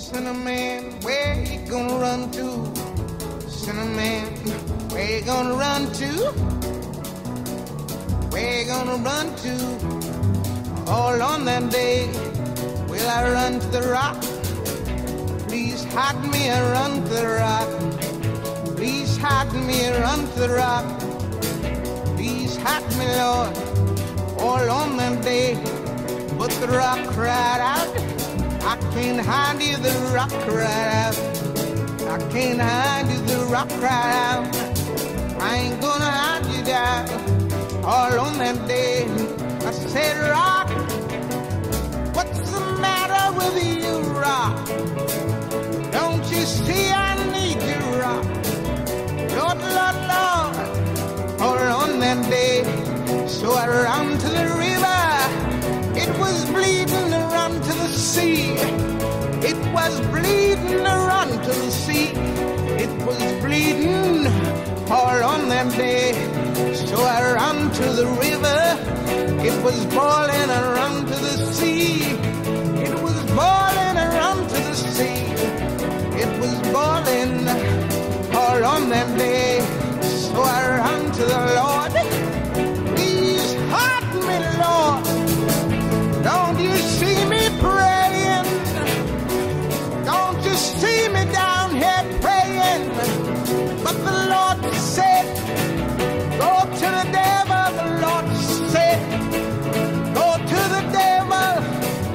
Sinner man, where you gonna run to? Sinner man, where you gonna run to? Where you gonna run to? All on that day, will I run to the rock? Please hide me and run to the rock. Please hide me and run to the rock. Please hide me, Lord, all on that day. But the rock cried out, I can't hide you, the rock cried out. I can't hide you, the rock cried out. I ain't gonna hide you down. All on that day, I said, rock, what's the matter with you, rock? Don't you see I need you, rock? Lord, Lord, Lord, all on that day. So I ran to the river. It was bleeding to run to the sea. It was bleeding to run to the sea. It was bleeding all on that day. So I ran to the river. It was boiling and run to the sea. It was boiling and run to the sea. It was boiling all on that day. So I ran to the Lord. Please hide me, Lord. Don't you see me praying? Don't you see me down here praying? But the Lord said, go to the devil. The Lord said, go to the devil.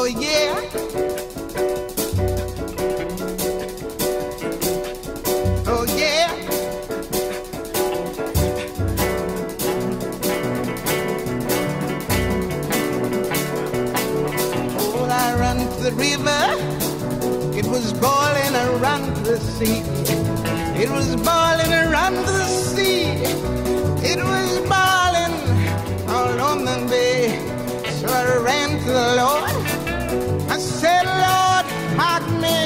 Oh yeah. Oh yeah. Oh, I run to the river. It was boiling around the sea. It was boiling around the sea. It was boiling all on the bay. So I ran to the Lord. I said, Lord, hide me.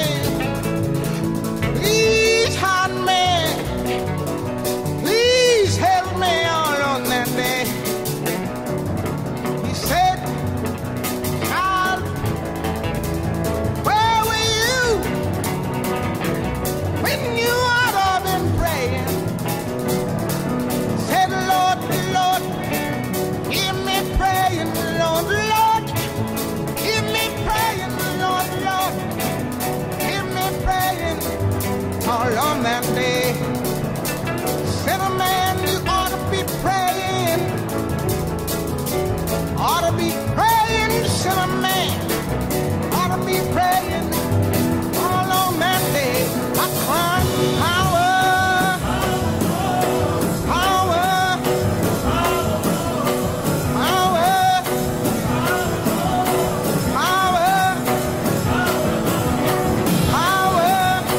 Please hide me. Please help me all on that day. He said, child, where were you when you ought to have been praying? Said, Lord, Lord, hear me praying, Lord, Lord, hear me praying, Lord, Lord, hear me praying all on that day. Said, a man, you ought to be praying, ought to be praying, said a man, ought to be praying all on that day. I cried, power, power, power, power, power,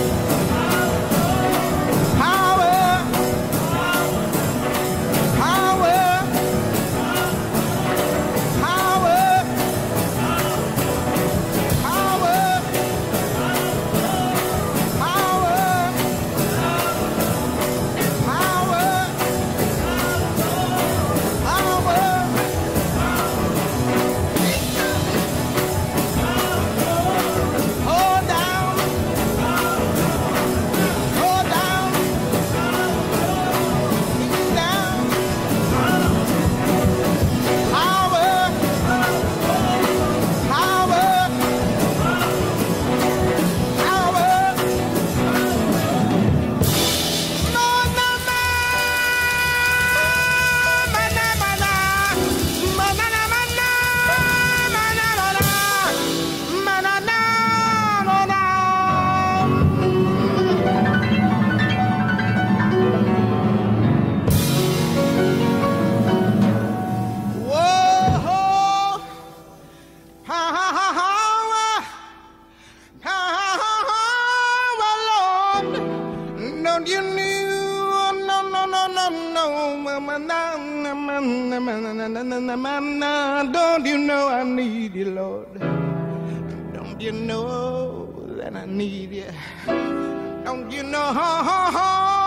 Don't you know I need you, Lord? Don't you know that I need you? Don't you know?